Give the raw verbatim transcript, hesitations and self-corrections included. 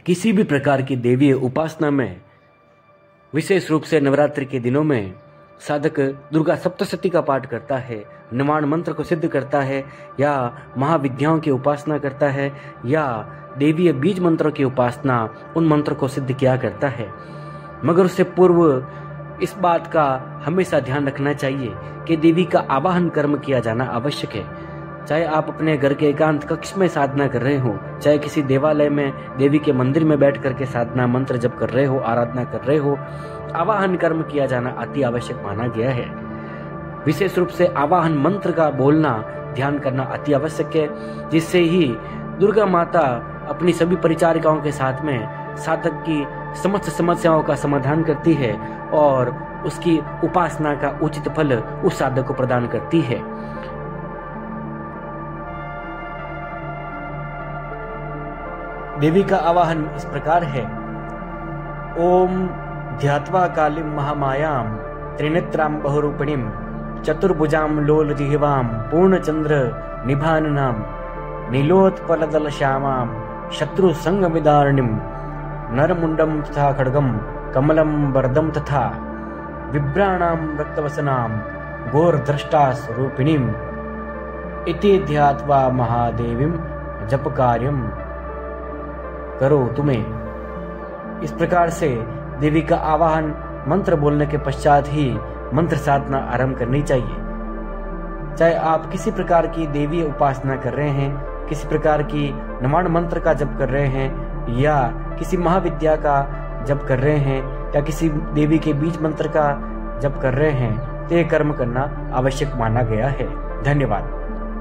किसी भी प्रकार की देवीय उपासना में, विशेष रूप से नवरात्रि के दिनों में साधक दुर्गा सप्तशती का पाठ करता है, निर्वाण मंत्र को सिद्ध करता है, या महाविद्याओं की उपासना करता है, या देवीय बीज मंत्रों की उपासना, उन मंत्र को सिद्ध किया करता है। मगर उससे पूर्व इस बात का हमेशा ध्यान रखना चाहिए कि देवी का आवाहन कर्म किया जाना आवश्यक है। चाहे आप अपने घर के एकांत कक्ष में साधना कर रहे हो, चाहे किसी देवालय में देवी के मंदिर में बैठ करके साधना मंत्र जप कर रहे हो, आराधना कर रहे हो, आवाहन कर्म किया जाना अति आवश्यक माना गया है। विशेष रूप से आवाहन मंत्र का बोलना, ध्यान करना अति आवश्यक है, जिससे ही दुर्गा माता अपनी सभी परिचारिकाओं के साथ में साधक की समस्त समस्याओं का समाधान करती है और उसकी उपासना का उचित फल उस साधक को प्रदान करती है। देवी का आवाहन इस प्रकार है। ओम ध्यात्वा कालीं महामायां त्रिनेत्रां बहुरूपिणीं चतुर्भुजां लोलजिह्वां पूर्णचंद्र निभाननां नीलोत्पलदल श्यामां शत्रु संगविदारिणीं नरमुंडं तथा खड्गं कमलं वरदं तथा विभ्राणां रक्तवसनां घोरद्रष्टा स्वरूपिणीं इति ध्यात्वा महादेवीं जप कार्यं करो तुम्हें। इस प्रकार से देवी का आवाहन मंत्र बोलने के पश्चात ही मंत्र साधना आरंभ करनी चाहिए। चाहे आप किसी प्रकार की देवी उपासना कर रहे हैं, किसी प्रकार की नवाण मंत्र का जप कर रहे हैं, या किसी महाविद्या का जप कर रहे हैं, या किसी देवी के बीज मंत्र का जप कर रहे हैं, तो ये कर्म करना आवश्यक माना गया है। धन्यवाद।